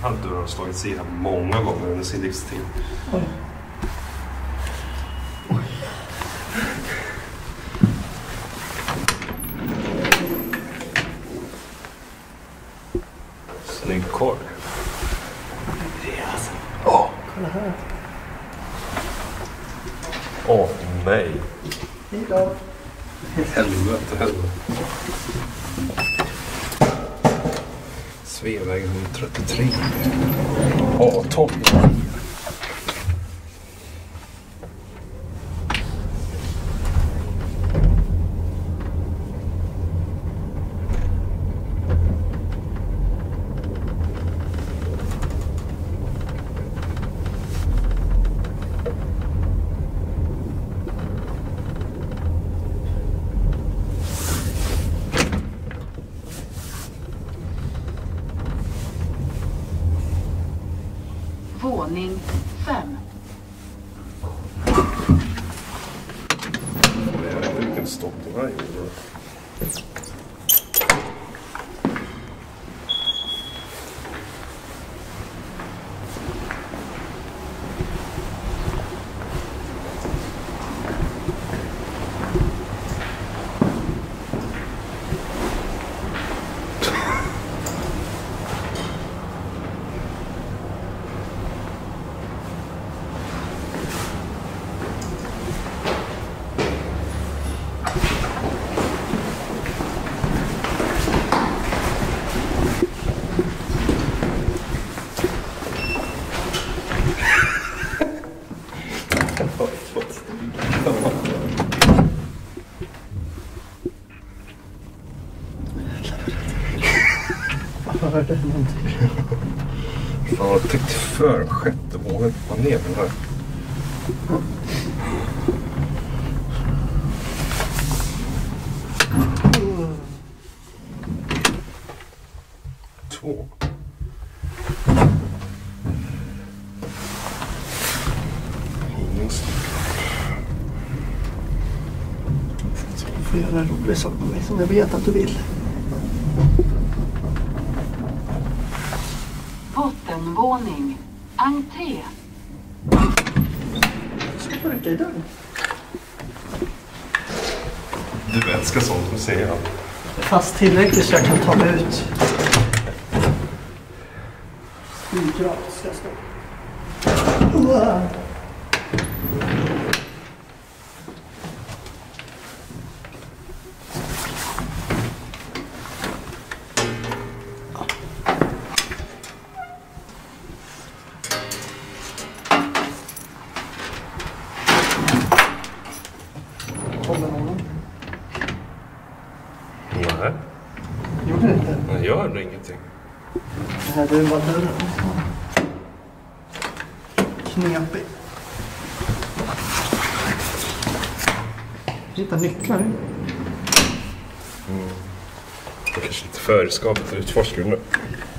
här dörren har slagits i många gånger under sin livstid. Oj. Snygg korg. Alltså. Kolla här. Åh, nej. Hej då. Helvete. Sveaväg 133. A12. Våning 5. Jag vet inte vilken stopp det här gjorde. Jag hörde någonting. Fan, jag tyckte för sjätte våningen på ner den här. Två. Du får göra en rolig sak med mig som jag vet att du vill. Bottenvåning. Entré. Ska jag rycka i dörren? Du älskar sånt som säger jag. Fast tillräckligt så jag kan ta mig ut. Grad ska jag stå. Kommer någon? Nej, Gjorde det inte? jag gör ingenting. Nej, det var dörren. Knepig. Hitta nycklar. Det är kanske lite förskapet för utforskare nu.